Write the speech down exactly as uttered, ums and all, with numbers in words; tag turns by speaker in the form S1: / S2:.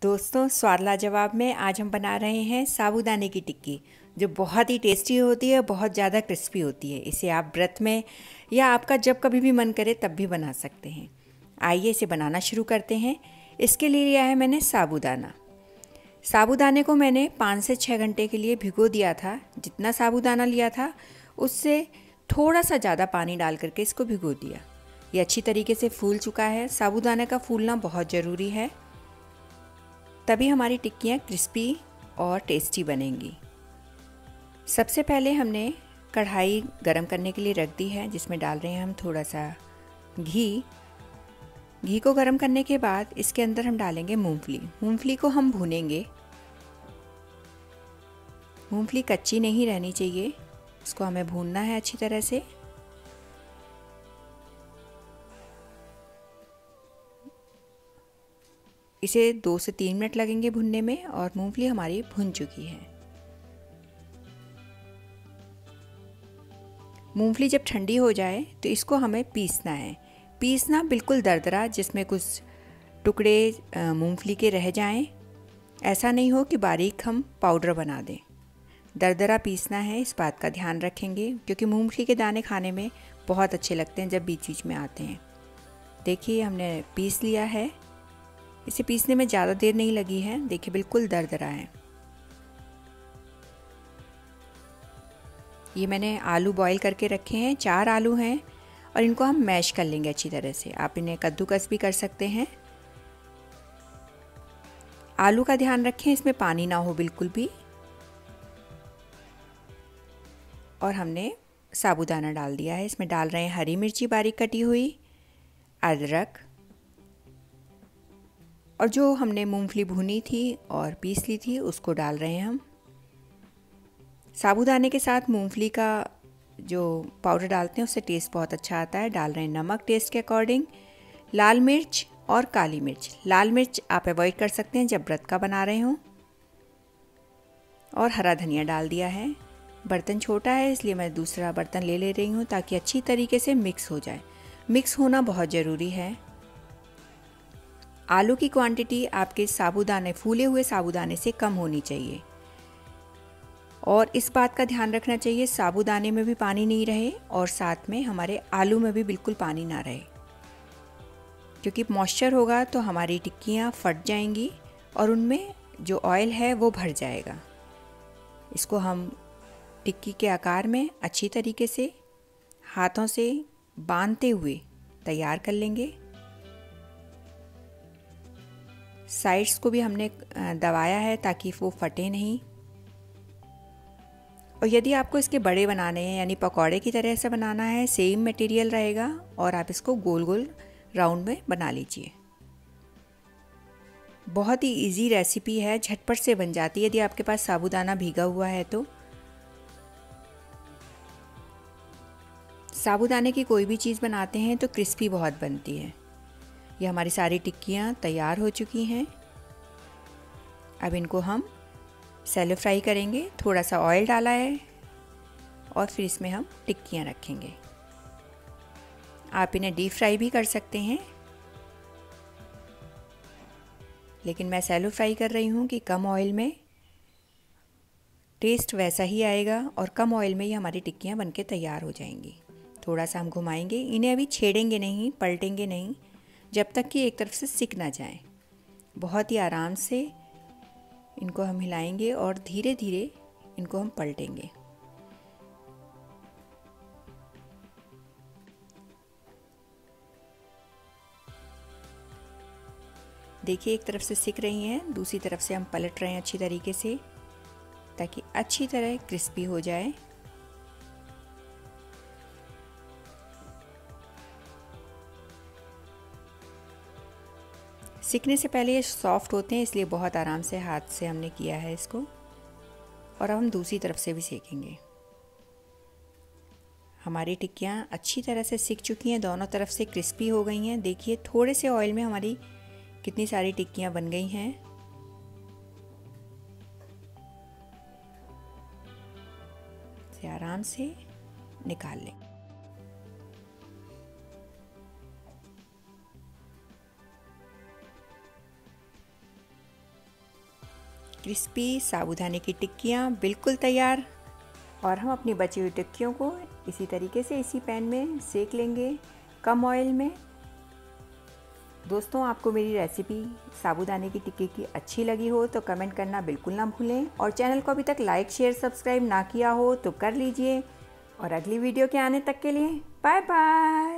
S1: दोस्तों, स्वाद लाजवाब में आज हम बना रहे हैं साबूदाने की टिक्की, जो बहुत ही टेस्टी होती है, बहुत ज़्यादा क्रिस्पी होती है। इसे आप व्रत में या आपका जब कभी भी मन करे तब भी बना सकते हैं। आइए इसे बनाना शुरू करते हैं। इसके लिए लिया है मैंने साबूदाना। साबूदाने को मैंने पाँच से छः घंटे के लिए भिगो दिया था। जितना साबूदाना लिया था उससे थोड़ा सा ज़्यादा पानी डाल करके इसको भिगो दिया। ये अच्छी तरीके से फूल चुका है। साबूदाने का फूलना बहुत ज़रूरी है, तभी हमारी टिक्कियाँ क्रिस्पी और टेस्टी बनेंगी। सबसे पहले हमने कढ़ाई गरम करने के लिए रख दी है, जिसमें डाल रहे हैं हम थोड़ा सा घी। घी को गरम करने के बाद इसके अंदर हम डालेंगे मूंगफली। मूंगफली को हम भूनेंगे। मूंगफली कच्ची नहीं रहनी चाहिए, इसको हमें भूनना है अच्छी तरह से। इसे दो से तीन मिनट लगेंगे भुनने में और मूंगफली हमारी भुन चुकी है। मूंगफली जब ठंडी हो जाए तो इसको हमें पीसना है। पीसना बिल्कुल दरदरा, जिसमें कुछ टुकड़े मूंगफली के रह जाएं। ऐसा नहीं हो कि बारीक हम पाउडर बना दें। दरदरा पीसना है, इस बात का ध्यान रखेंगे, क्योंकि मूंगफली के दाने खाने में बहुत अच्छे लगते हैं जब बीच बीच में आते हैं। देखिए हमने पीस लिया है। इसे पीसने में ज़्यादा देर नहीं लगी है। देखिए बिल्कुल दरदरा है। ये मैंने आलू बॉईल करके रखे हैं, चार आलू हैं, और इनको हम मैश कर लेंगे अच्छी तरह से। आप इन्हें कद्दूकस भी कर सकते हैं। आलू का ध्यान रखें, इसमें पानी ना हो बिल्कुल भी। और हमने साबूदाना डाल दिया है। इसमें डाल रहे हैं हरी मिर्ची बारीक कटी हुई, अदरक, और जो हमने मूंगफली भुनी थी और पीस ली थी उसको डाल रहे हैं हम। साबूदाने के साथ मूंगफली का जो पाउडर डालते हैं उससे टेस्ट बहुत अच्छा आता है। डाल रहे हैं नमक टेस्ट के अकॉर्डिंग, लाल मिर्च और काली मिर्च। लाल मिर्च आप अवॉइड कर सकते हैं जब व्रत का बना रहे हों। और हरा धनिया डाल दिया है। बर्तन छोटा है इसलिए मैं दूसरा बर्तन ले ले रही हूँ, ताकि अच्छी तरीके से मिक्स हो जाए। मिक्स होना बहुत ज़रूरी है। आलू की क्वांटिटी आपके साबूदाने, फूले हुए साबूदाने से कम होनी चाहिए। और इस बात का ध्यान रखना चाहिए साबूदाने में भी पानी नहीं रहे और साथ में हमारे आलू में भी बिल्कुल पानी ना रहे, क्योंकि मॉइस्चर होगा तो हमारी टिक्कियाँ फट जाएंगी और उनमें जो ऑयल है वो भर जाएगा। इसको हम टिक्की के आकार में अच्छी तरीके से हाथों से बांधते हुए तैयार कर लेंगे। साइड्स को भी हमने दबाया है ताकि वो फटे नहीं। और यदि आपको इसके बड़े बनाने हैं, यानी पकौड़े की तरह से बनाना है, सेम मटेरियल रहेगा और आप इसको गोल गोल राउंड में बना लीजिए। बहुत ही इजी रेसिपी है, झटपट से बन जाती है यदि आपके पास साबूदाना भीगा हुआ है तो। साबूदाने की कोई भी चीज़ बनाते हैं तो क्रिस्पी बहुत बनती है। ये हमारी सारी टिक्कियाँ तैयार हो चुकी हैं। अब इनको हम सैलो फ्राई करेंगे। थोड़ा सा ऑयल डाला है और फिर इसमें हम टिक्कियाँ रखेंगे। आप इन्हें डीप फ्राई भी कर सकते हैं, लेकिन मैं सैलो फ्राई कर रही हूँ कि कम ऑयल में टेस्ट वैसा ही आएगा और कम ऑयल में ही हमारी टिक्कियाँ बनके तैयार हो जाएंगी। थोड़ा सा हम घुमाएंगे, इन्हें अभी छेड़ेंगे नहीं, पलटेंगे नहीं, जब तक कि एक तरफ से सिक ना जाए। बहुत ही आराम से इनको हम हिलाएंगे और धीरे धीरे इनको हम पलटेंगे। देखिए एक तरफ से सिक रही हैं, दूसरी तरफ से हम पलट रहे हैं अच्छी तरीके से, ताकि अच्छी तरह क्रिस्पी हो जाए। सीखने से पहले ये सॉफ्ट होते हैं, इसलिए बहुत आराम से हाथ से हमने किया है इसको। और अब हम दूसरी तरफ से भी सेकेंगे। हमारी टिक्कियाँ अच्छी तरह से सिक चुकी हैं, दोनों तरफ से क्रिस्पी हो गई हैं। देखिए थोड़े से ऑयल में हमारी कितनी सारी टिक्कियाँ बन गई हैं। इसे आराम से निकाल लें। क्रिस्पी साबूदाने की टिक्कियाँ बिल्कुल तैयार। और हम अपनी बची हुई टिक्कियों को इसी तरीके से इसी पैन में सेक लेंगे, कम ऑयल में। दोस्तों, आपको मेरी रेसिपी साबूदाने की टिक्की की अच्छी लगी हो तो कमेंट करना बिल्कुल ना भूलें, और चैनल को अभी तक लाइक शेयर सब्सक्राइब ना किया हो तो कर लीजिए। और अगली वीडियो के आने तक के लिए बाय बाय।